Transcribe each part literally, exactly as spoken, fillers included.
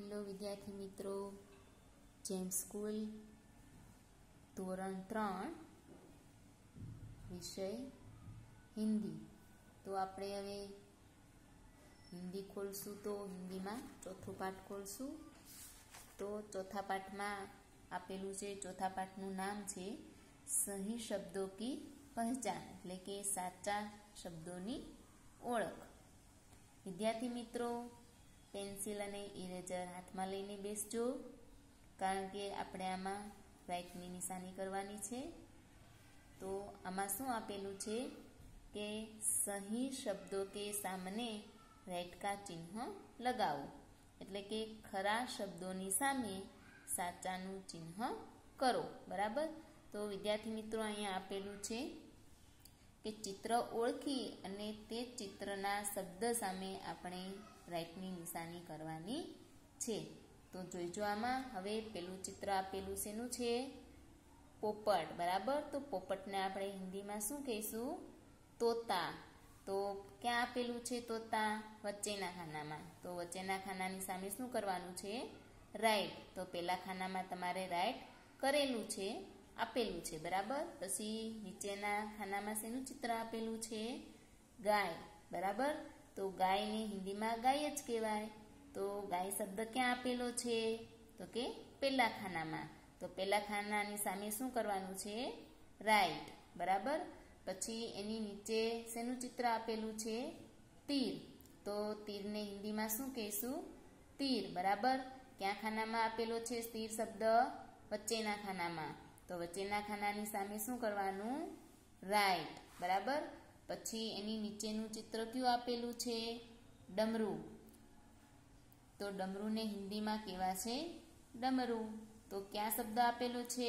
Hello વિદ્યાર્થી મિત્રો, જેમ સ્કૂલ ધોરણ ત્રણ વિષય હિન્દી. તો આપણે હવે હિન્દી ખોલશું. તો હિન્દીમાં ચોથો પાઠ ખોલશું. તો ચોથા પાઠમાં આપેલું છે, ચોથા પાઠનું નામ છે સહી શબ્દો કી પહેચાન, એટલે કે સાચા શબ્દોની ઓળખ. વિદ્યાર્થી મિત્રો, પેન્સિલ અને ઇરેઝર હાથમાં લઈને બેસજો, કારણ કે આપણે આમાં રાઈટની નિશાની કરવાની છે. તો આમાં શું આપેલું છે કે સહી શબ્દો કે સામને રાઈટ કા ચિહ્ન લગાવો, એટલે કે ખરા શબ્દોની સામે સાચાનું ચિહ્ન કરો. બરાબર. તો વિદ્યાર્થી મિત્રો, અહીંયા આપેલું છે કે ચિત્ર ઓળખી અને તે ચિત્રના શબ્દ સામે આપણે રાઈટની નિશાની કરવાની છે. તો જોઈજો આમાં. હવે પેલું ચિત્ર આપેલું શેનું છે? પોપટ. બરાબર. તો પોપટને આપણે હિન્દીમાં શું કહીશું? તોતા. તો ક્યાં આપેલું છે તોતા? વચ્ચેના ખાનામાં. તો વચ્ચેના ખાનાની સામે શું કરવાનું છે? રાઈટ. તો પેલા ખાનામાં તમારે રાઈટ કરેલું છે, આપેલું છે. બરાબર. પછી નીચેના ખાનામાં શેનું ચિત્ર આપેલું છે? ગાય. બરાબર. તો ગાયને હિન્દીમાં ગાય જ કહેવાય. તો ગાય શબ્દ ક્યાં આપેલો છે? તો કે પેલા ખાનામાં. તો પેલા ખાનાની સામે શું કરવાનું છે? રાઈટ. બરાબર. પછી એની નીચે શેનું ચિત્ર આપેલું છે? તીર. તો તીરને હિન્દીમાં શું કહીશું? તીર. બરાબર. ક્યાં ખાનામાં આપેલો છે તીર શબ્દ? વચ્ચેના ખાનામાં. તો વચ્ચેના ખાનાની સામે શું કરવાનું? રાઈટ. બરાબર. પછી એની નીચેનું ચિત્ર કયું આપેલું છે? ડમરું. તો ડમરુને હિન્દીમાં કેવા છે? ડમરું. તો ક્યાં શબ્દ આપેલો છે?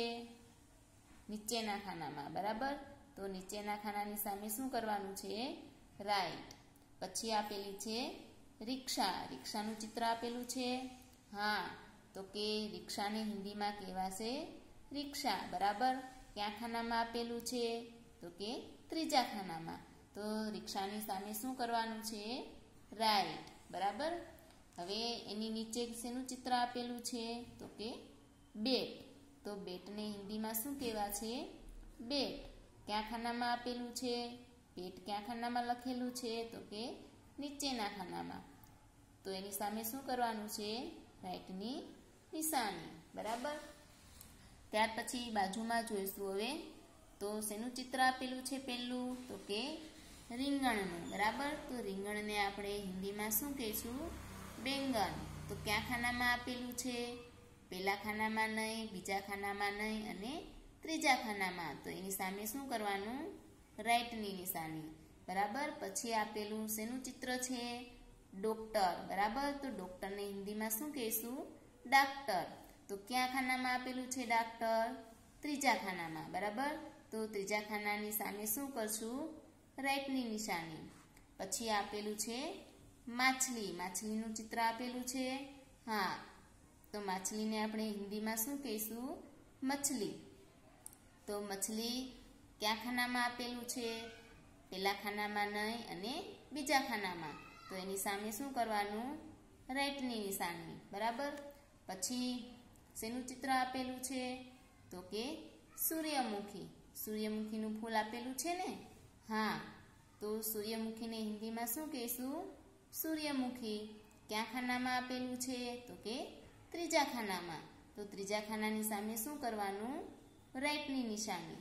નીચેના ખાનામાં. બરાબર. તો નીચેના ખાનાની સામે શું કરવાનું છે? રાઈટ. પછી આપેલી છે રિક્ષા. રિક્ષાનું ચિત્ર આપેલું છે. હા. તો કે રિક્ષાને હિન્દીમાં કેવા છે? રિક્ષા. બરાબર. ક્યાં ખાનામાં આપેલું છે? તો કે ત્રીજા ખાનામાં. તો રિક્ષાની સામે શું કરવાનું છે? રાઈટ. બરાબર. હવે એની નીચે શેનું ચિત્ર આપેલું છે? તો કે બેટ. તો બેટને હિન્દીમાં શું કહેવા છે? બેટ. ક્યાં ખાનામાં આપેલું છે? બેટ ક્યાં ખાનામાં લખેલું છે? તો કે નીચેના ખાનામાં. તો એની સામે શું કરવાનું છે? રાઈટની નિશાની. બરાબર. ત્યાર પછી બાજુમાં જોઈશું હવે. તો શેનું ચિત્ર આપેલું છે પહેલું? તો કે રીંગણનું. બરાબર. તો રીંગણને આપણે હિન્દીમાં શું કહીશું? બેંગન. તો ક્યાં ખાનામાં આપેલું છે? પહેલા ખાનામાં નહીં, બીજા ખાનામાં નહીં અને ત્રીજા ખાનામાં. તો એની સામે શું કરવાનું? રાઈટની નિશાની. બરાબર. પછી આપેલું શેનું ચિત્ર છે? ડોક્ટર. બરાબર. તો ડોક્ટરને હિન્દીમાં શું કહીશું? ડાક્ટર. તો ક્યાં ખાનામાં આપેલું છે ડાક્ટર? ત્રીજા ખાનામાં. બરાબર. તો ત્રીજા ખાનાની સામે શું કરશું? રાઈટની નિશાની. પછી આપેલું છે માછલી. માછલીનું ચિત્ર આપેલું છે. હા. તો માછલીને આપણે હિન્દીમાં શું કહીશું? મછલી. તો મછલી ક્યાં ખાનામાં આપેલું છે? પેલા ખાનામાં નહીં અને બીજા ખાનામાં. તો એની સામે શું કરવાનું? રાઈટની નિશાની. બરાબર. પછી શેનું ચિત્ર આપેલું છે? તો કે સૂર્યમુખી. સૂર્યમુખીનું ફૂલ આપેલું છે ને? હા. તો સૂર્યમુખીને હિન્દીમાં શું કહીશું? સૂર્યમુખી. ક્યાં ખાનામાં આપેલું છે? તો કે ત્રીજા ખાનામાં. તો ત્રીજા ખાનાની સામે શું કરવાનું? રાઈટની નિશાની.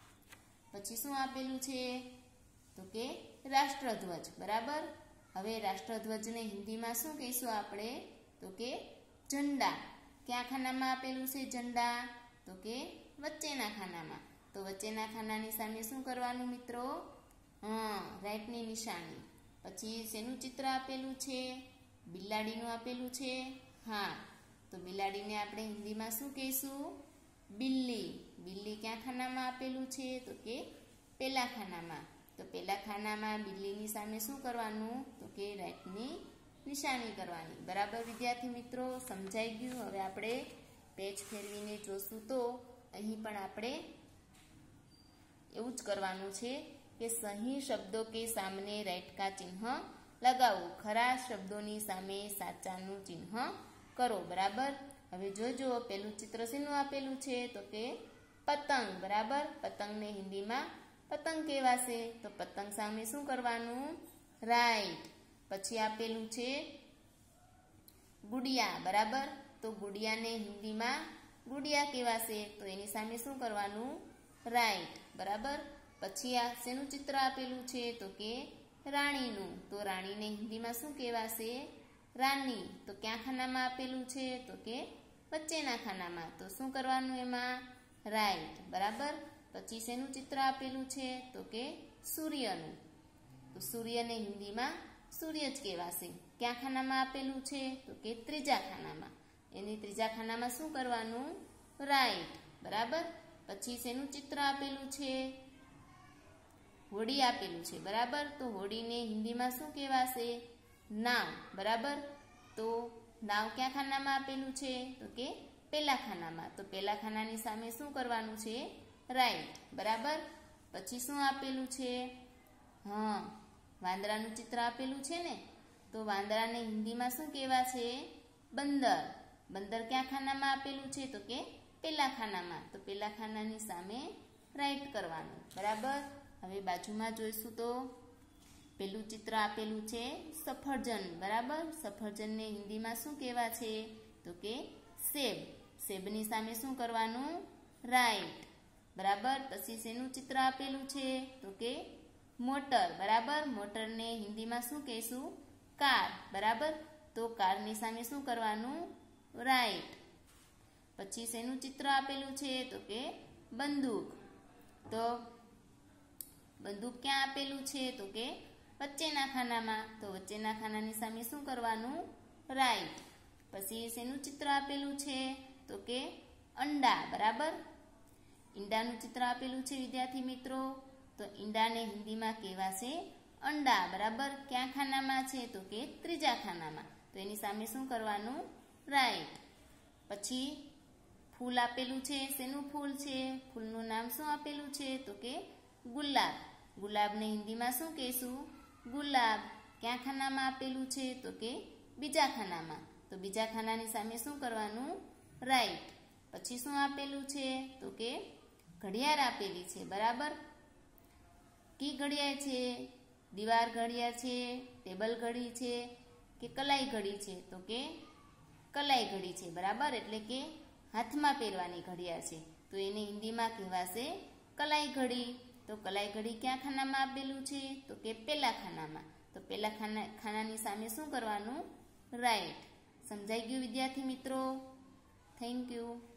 પછી શું આપેલું છે? તો કે રાષ્ટ્રધ્વજ. બરાબર. હવે રાષ્ટ્રધ્વજને હિન્દીમાં શું કહીશું આપણે? તો કે ઝંડા. ક્યાં ખાનામાં આપેલું છે ઝંડા? તો કે વચ્ચેના ખાનામાં. તો વચ્ચેના ખાનાની સામે શું કરવાનું મિત્રો? હા, રાઈટની નિશાની. પછી શેનું ચિત્ર આપેલું છે? બિલાડીનું આપેલું છે. હા. તો બિલાડીને આપણે હિન્દીમાં શું કહીશું? બિલ્લી. બિલ્લી ક્યાં ખાનામાં આપેલું છે? તો કે પેલા ખાનામાં. તો પેલા ખાનામાં બિલ્લીની સામે શું કરવાનું? તો કે રાઈટની નિશાની કરવાની. બરાબર વિદ્યાર્થી મિત્રો, સમજાઈ ગયું? હવે આપણે પેજ ફેરવીને જોશું. તો અહીં પણ આપણે એવું જ કરવાનું છે કે સહી શબ્દો કે સામને રાઈટ કા ચિહ્ન લગાવો. ખરા શબ્દોની સામે સાચાનું ચિહ્ન કરો, બરાબર। હવે જોજો પેલું ચિત્ર શેનું આપેલું છે તો કે પતંગ, બરાબર। પતંગને હિન્દીમાં પતંગ કહેવાશે, તો પતંગ સામે શું કરવાનું? રાઈટ। પછી આપેલું છે ગુડિયા, બરાબર। તો ગુડિયાને હિન્દીમાં ગુડિયા કહેવાશે, તો એની સામે શું કરવાનું? રાઈટ, બરાબર। પછી આ શેનું ચિત્ર આપેલું છે તો કે રાણીનું, તો રાણીને હિન્દીમાં શું કહેવાશે? રાની। તો ક્યાં ખાનામાં આપેલું છે તો કે વચ્ચેના ખાનામાં, તો શું કરવાનું એમાં? રાઈટ, બરાબર। પછી શેનું ચિત્ર આપેલું છે તો કે સૂર્યનું, તો સૂર્યને હિન્દીમાં સૂર્ય જ કહેવાશે। ક્યાં ખાનામાં આપેલું છે તો કે ત્રીજા ખાનામાં, એની ત્રીજા ખાનામાં શું કરવાનું? રાઈટ, બરાબર। પછી શેનું ચિત્ર આપેલું છે? હોડી આપેલું છે, બરાબર। તો હોડીને હિન્દીમાં શું કહેવાશે? નાવ, બરાબર। તો નાવ ક્યાં ખાનામાં આપેલું છે તો કે પેલા ખાનામાં, તો પેલા ખાનાની સામે શું કરવાનું છે? રાઈટ, બરાબર। પછી શું આપેલું છે? હા, વાંદરાનું ચિત્ર આપેલું છે ને, તો વાંદરાને હિન્દીમાં શું કહેવાશે? બંદર। બંદર ક્યાં ખાનામાં આપેલું છે તો કે પેલા ખાનામાં, તો પેલા ખાનાની સામે રાઈટ કરવાનું, બરાબર। હવે બાજુમાં જોઈશું તો પેલું ચિત્ર આપેલું છે સફરજન, બરાબર। સફરજનને હિન્દીમાં શું કહેવા છે તો કે સેબ। સેબની સામે શું કરવાનું? રાઈટ, બરાબર। પછી શેનું ચિત્ર આપેલું છે તો કે મોટર, બરાબર। મોટરને હિન્દીમાં શું કહેશું? કાર, બરાબર। તો કારની સામે શું કરવાનું? રાઈટ। પછી શેનું ચિત્ર આપેલું છે તો કે બંદૂક, તો બંદૂક ક્યાં આપેલું છે તો કે વચ્ચેના ખાનામાં, તો વચ્ચેના ખાનાની સામે શું કરવાનું? રાઈટ। પછી શેનું ચિત્ર આપેલું છે તો કે અંડા, બરાબર। ઈંડાનું ચિત્ર આપેલું છે વિદ્યાર્થી મિત્રો, તો ઈંડાને હિન્દીમાં કહેવાશે અંડા, બરાબર। ક્યાં ખાનામાં છે તો કે ત્રીજા ખાનામાં, તો એની સામે શું કરવાનું? રાઈટ। પછી ફૂલ આપેલું છે, શેનું ફૂલ છે? ફૂલનું નામ શું આપેલું છે તો કે ગુલાબ। ગુલાબને હિન્દીમાં શું કહેશું? ગુલાબ। ક્યાં ખાનામાં આપેલું છે તો કે બીજા ખાનામાં, તો બીજા ખાનાની સામે શું કરવાનું? રાઈટ। પછી શું આપેલું છે તો કે ઘડિયાળ આપેલી છે, બરાબર। કી ઘડિયાળ છે? દીવાર ઘડિયાળ છે, ટેબલ ઘડી છે કે કલાઈ ઘડી છે તો કે કલાઈ ઘડી છે, બરાબર। એટલે કે હાથમાં પહેરવાની ઘડિયાળ છે, તો એને હિન્દીમાં કહેવાશે કલાઈ ઘડી। તો કલાઈ ઘડી ક્યાં ખાનામાં આપેલું છે તો કે પેલા ખાનામાં, તો પેલા ખાના ખાનાની સામે શું કરવાનું? રાઈટ। સમજાઈ ગયું વિદ્યાર્થી મિત્રો? Thank you.